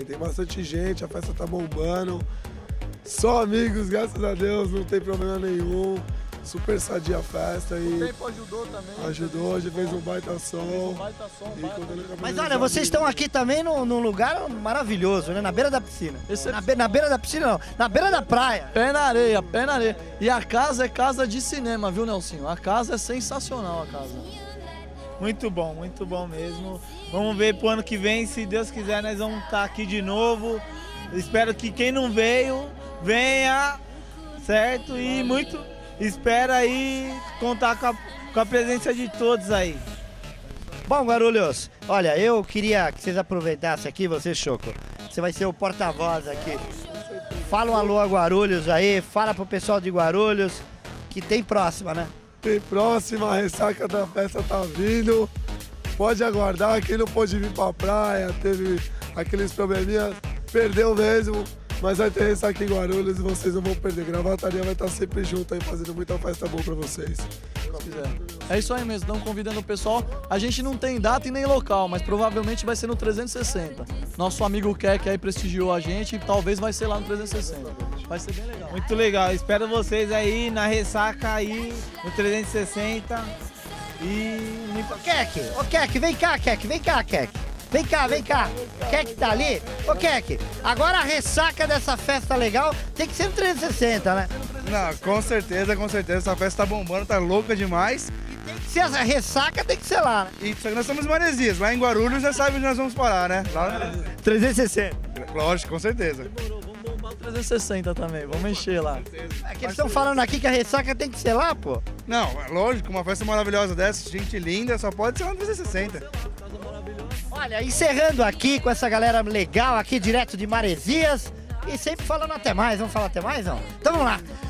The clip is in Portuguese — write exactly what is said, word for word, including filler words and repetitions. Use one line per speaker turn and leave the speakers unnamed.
também. Tem bastante gente, a festa tá bombando. Só amigos, graças a Deus, não tem problema nenhum. Super sadia a festa e...
O tempo ajudou também.
Ajudou, hoje fez um baita som.
Um baita som, um baita...
Mas olha, vocês estão aqui também num, num lugar maravilhoso, né? Na beira da piscina.
Esse é...
na, be na beira da piscina não, na beira da praia.
Pé na areia, pé na areia. E a casa é casa de cinema, viu, Nelsinho? A casa é sensacional, a casa.
Muito bom, muito bom mesmo. Vamos ver pro ano que vem, se Deus quiser, nós vamos estar aqui de novo. Espero que quem não veio, venha, certo? E muito... Espero aí contar com a, com a presença de todos aí.
Bom, Guarulhos, olha, eu queria que vocês aproveitassem aqui, você, Choco. Você vai ser o porta-voz aqui. Fala um alô a Guarulhos aí, fala pro pessoal de Guarulhos que tem próxima, né?
Tem próxima, a ressaca da festa tá vindo. Pode aguardar, quem não pôde vir pra praia, teve aqueles probleminhas, perdeu mesmo. Mas vai ter ressaca em Guarulhos e vocês não vão perder. Gravataria vai estar sempre junto aí, fazendo muita festa boa pra vocês.
É isso aí mesmo, estão convidando o pessoal. A gente não tem data e nem local, mas provavelmente vai ser no trezentos e sessenta. Nosso amigo Keck aí prestigiou a gente e talvez vai ser lá no trezentos e sessenta. Vai ser bem legal.
Muito legal, espero vocês aí na ressaca aí, no trezentos e sessenta. E...
Ô Keck, ô Keck, vem cá, Keck, vem cá, Keck. Vem cá, vem cá. Keck tá ali? Ô Keck, agora a ressaca dessa festa legal tem que ser no trezentos e sessenta, né?
Não, com certeza, com certeza. Essa festa tá bombando, tá louca demais.
E tem que ser essa ressaca, tem que ser lá, né?
E só que nós somos em Maresias, lá em Guarulhos já sabe onde nós vamos parar, né? Lá...
trezentos e sessenta.
Lógico, com certeza.
Vamos bombar o trezentos e sessenta também, vamos encher lá.
É que eles estão falando aqui que a ressaca tem que ser lá, pô.
Não, é lógico, uma festa maravilhosa dessa, gente linda, só pode ser lá no trezentos e sessenta.
Olha, encerrando aqui com essa galera legal aqui, direto de Maresias. E sempre falando até mais, vamos falar até mais, não? Então vamos lá.